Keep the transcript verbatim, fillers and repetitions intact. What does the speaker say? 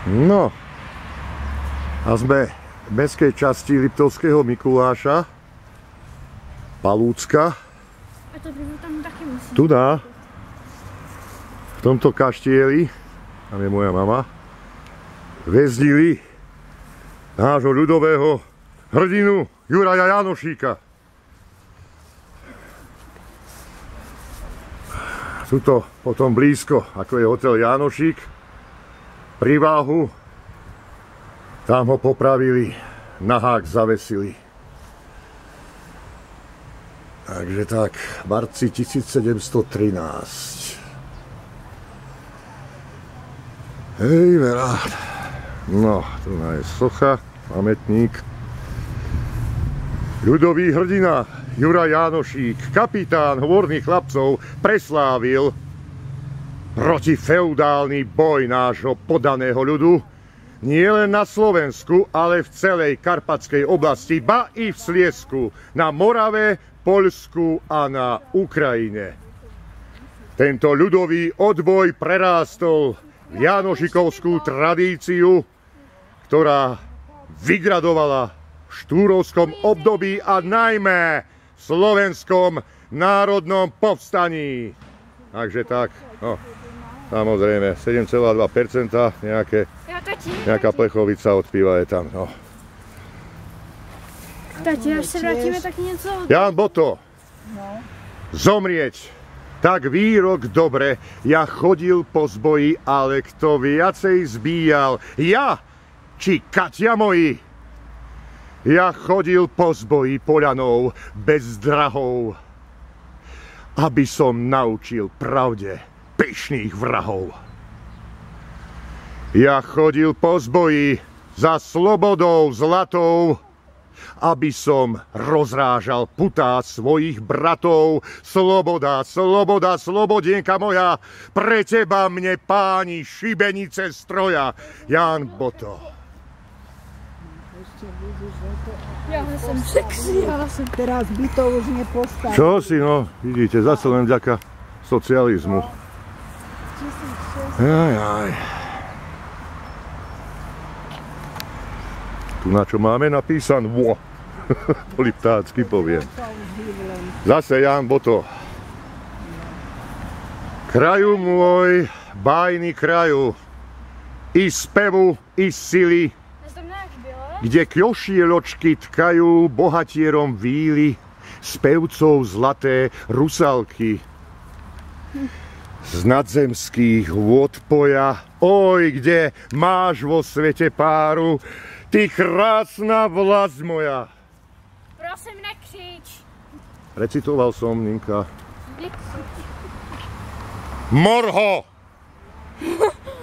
No a sme v mestskej časti Liptovského Mikuláša, Palúcka. A to by tam taky musí. Tu dá, v tomto kaštieli, tam je moja mama, vezdili nášho ľudového hrdinu Juraja Jánošíka. Tuto potom blízko, ako je hotel Jánošík, pri Váhu, tam ho popravili, na hák zavesili. Takže tak, v marci tisícsedemstotrinásť. Hej, verá. No, tu je socha, pamätník. Ľudový hrdina Juraj Jánošík, kapitán hôrnych chlapcov, preslávil protifeudálny boj nášho podaného ľudu nielen na Slovensku, ale v celej Karpatskej oblasti, ba i v Sliezsku, na Morave, Poľsku a na Ukrajine. Tento ľudový odboj prerástol v Jánošikovskú tradíciu, ktorá vygradovala v štúrovskom období a najmä v slovenskom národnom povstaní. Takže tak, no, samozrejme, sedem celá dva percenta, nejaké, nejaká plechovica od piva je tam, no. Tati, až se vrátíme, tak něco... Jan Boto, zomrieť, tak výrok dobre, ja chodil po zboji, ale kto viacej zbíjal, ja či Katia moji. Ja chodil po zboji poľanou bez drahov, aby som naučil pravde pyšných vrahov. Ja chodil po zboji za slobodou zlatou, aby som rozrážal putá svojich bratov. Sloboda, sloboda, slobodienka moja, pre teba mne páni šibenice stroja. Jan Boto. Ja som sexy, ale som... Teraz by to už nepostavil. Čo si, no, vidíte, zase len vďaka socializmu. Jaj, jaj. Tu na čo máme napísané, vo, po liptácky poviem. Zase Jan Boto. Kraju môj, bájny kraju, i spevu, i sily, kde kjošieločky tkajú bohatierom víly, z pevcov zlaté rusalky. Z nadzemských vôd poja, oj, kde máš vo svete páru, ty krásna vlast moja. Prosím, nekřič. Recitoval som, Ninka. Morho!